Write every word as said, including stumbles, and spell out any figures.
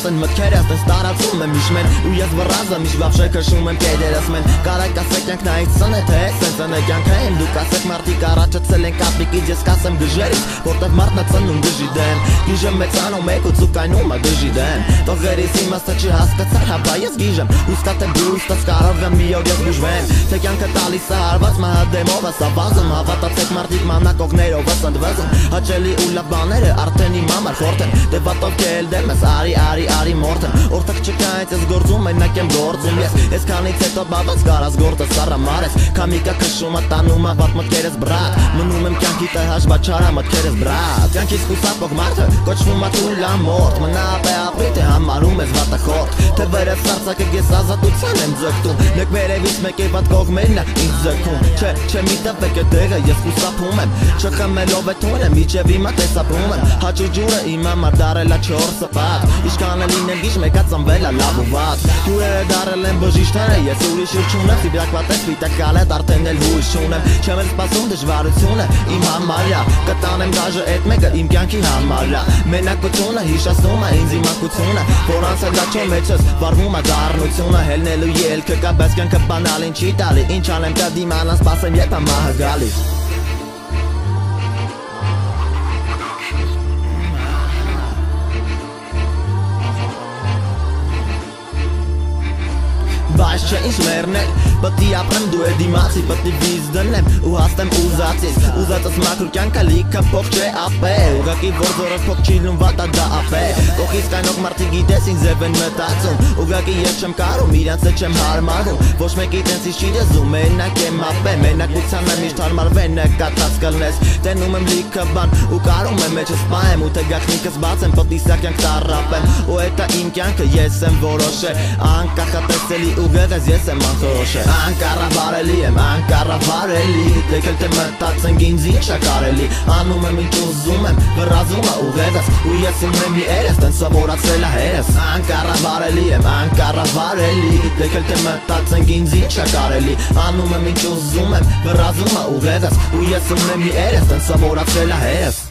են մտքերս տես տարածում եմ իշմեն ու ես վռազը միշտ վաղշե քշում եմ կեդերս մեն կարեք ասեք յանք նայից սն է թե սենց են է կյանքը եմ դուք ասեք մարդիկ առաջացել են կապիկից ես կասեմ գժերից որտեղ մարդն է ծնում գժի դեմ գիժը մեծանում եք ու ծուկայնում է գժի դեմ տողերիս իմաստը չհասկացար հապա ես գիժեմ ուստա թե բուստաց կարող եմ մի օր ես բուժվեմ թե կյանքը տալիս է հարված մահադեմով ասա վազում հավատացեք մարդիկ մաննակողներով ես ընդվազում հաճելի ու լավ բաները արդեն իմ համար խորտ են դե բատով կել դեմ ես արի արի արի մորթ եմ օրտակ չկայից ես գործում մենակ եմ գործում ես ես քանից հետո բավաց կարած գործը սառը մարես քամիկա քշում է տանում է վատ մտքերս բրատ մնում եմ կյանքի տեղ հաշվաչարա մտքերս բրատ կյանքից խուսափող մարդը կոչվում է թուլամորթ մնա ապե ապրի թե համարում ես վատը խորտ թե վերև սարսակը ես ազատության եմ ձգտում նեք վերևից մեկ է վատ կողմերն է ինձ ձգում չէ չէ մի տվեք է տեղը ես խուսափում եմ չխմելով է թունը միջև իմա տեսապում եմ հաճու ջուրը իմ համար դարել է չոր սպատ ինչքան է լինեմ գիշ մեկա ծնվել է լավ ու վատ հյուրերը դարել են բժիշկները ես ուրիշ ուր չունեմ սիբրակված ես վիտակալ է արդեն էլ հույս չունեմ չեմ էլ սպասում դժվարությունը իմ համարյա կտանեմ դաժը էդ մեկը իմ կյանքի համարյա մենակությունը հիշացնում է ինձ իմակությունը որ անցել լաչո մեջս վարվում է դառնությունը հելնելու ելքը կա բայց կյանքը բանալին չի տալի ինչ անեմ կա դիմանան սպասեմ երբ է մահը գալի Բայց չէ ինչ մերնել, պտի ապրեմ դու է դիմացի, պտի վիզ դնեմ ու հաստեմ ուզածից Ուզածս մաքուր կյանքը լիքը փող չէ ապե Ուղակի որ զորով փող չի լուն վատա դա ապե Կողքից կայնող մարդի գիտես ինձ եվ են մտածում Ուղակի ես չեմ կարում, իրանց է չեմ հարմարում Ոչ մեկի տենցից չի դեզում, մենակ եմ ապե Մենակության եմ միշտ հարմարվեն նկատած կլնես Տենում եմ լիքը բան ու կարում եմ մեջս պահեմ Ու թե գաղտնիքս բացեմ, պտի սա կյանք տարապեմ Ու էտա իմ կյանքը ես եմ որոշե Անկախատեսելի ուղեղս ես եմ անխորոշե Անկառավարելի եմ, անկառավարելի Դեկել թե մտածենք ինձ ինչ է կարելի Անում եմ ինչ ուզում եմ, վռազում է ուղեղս Ու ես ունեմ մի երես, տեն սովորացել է հերս Անկառավարելի եմ, անկառավարելի Դեկել թե մտածենք ինձ ինչ է կարելի Անում եմ ինչ ուզում եմ, վռազում է ուղեղս Ու ես ունեմ մի երես, տեն սովորացել է հերս